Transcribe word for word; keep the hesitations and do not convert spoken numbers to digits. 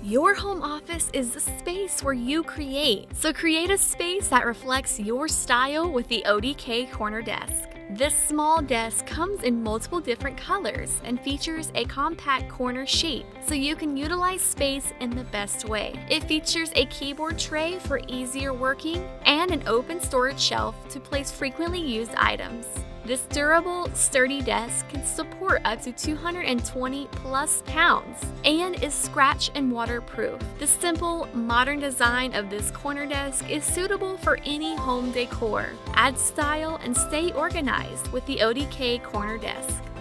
Your home office is the space where you create. So create a space that reflects your style with the O D K Corner Desk. This small desk comes in multiple different colors and features a compact corner shape, so you can utilize space in the best way. It features a keyboard tray for easier working and an open storage shelf to place frequently used items. This durable, sturdy desk can support up to two hundred twenty plus pounds and is scratch and waterproof. The simple, modern design of this corner desk is suitable for any home decor. Add style and stay organized with the O D K Corner Desk.